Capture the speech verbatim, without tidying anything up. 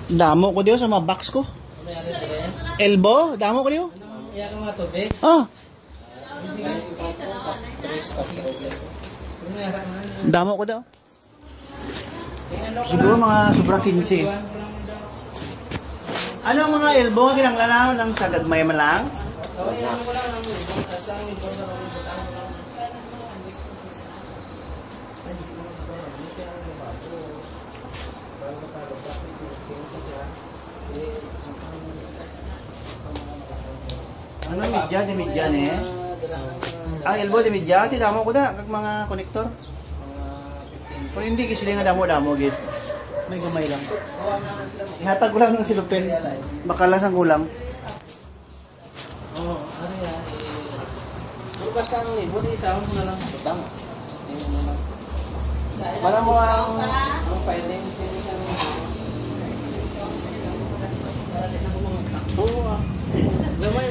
Damo ko diyo sa mga box ko. Elbow, damo ko diyo. Anong iya ka mga tote? Ah, damo ko daw. Siguro mga sobrang quince. Ano ang mga elbow ang kinanglanao ng sagagmay man lang? Ano medya di medya ni? Ang elbow di medya ti damo ko da kag mga konektor. Kung hindi kisili nga damo-damo gid. May gamay lang. Ihatag ko lang ng silupin. Baka lang sang kulang. Oo, ano yan? Bukas ka ng libo, di isama mo na lang. Butang. Wala mo ang ang filing. Oo ah. Gamay